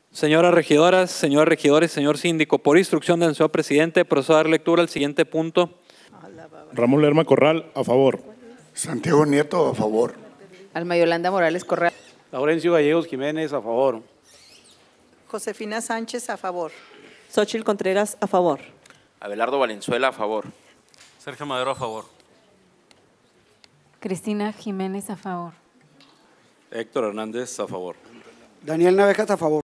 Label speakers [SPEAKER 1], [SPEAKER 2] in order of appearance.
[SPEAKER 1] Señoras regidoras, señores regidores, señor síndico, por instrucción del señor presidente, procedo a dar lectura al siguiente punto.
[SPEAKER 2] Ramón Lerma Corral, a favor.
[SPEAKER 3] Santiago Nieto, a favor.
[SPEAKER 4] Alma Yolanda Morales Corral.
[SPEAKER 5] Laurencio Gallegos Jiménez, a favor.
[SPEAKER 6] Josefina Sánchez, a favor.
[SPEAKER 7] Xóchitl Contreras, a favor.
[SPEAKER 8] Abelardo Valenzuela, a favor.
[SPEAKER 9] Sergio Madero, a favor.
[SPEAKER 10] Cristina Jiménez, a favor.
[SPEAKER 9] Héctor Hernández, a favor.
[SPEAKER 5] Daniel Navejas, a favor.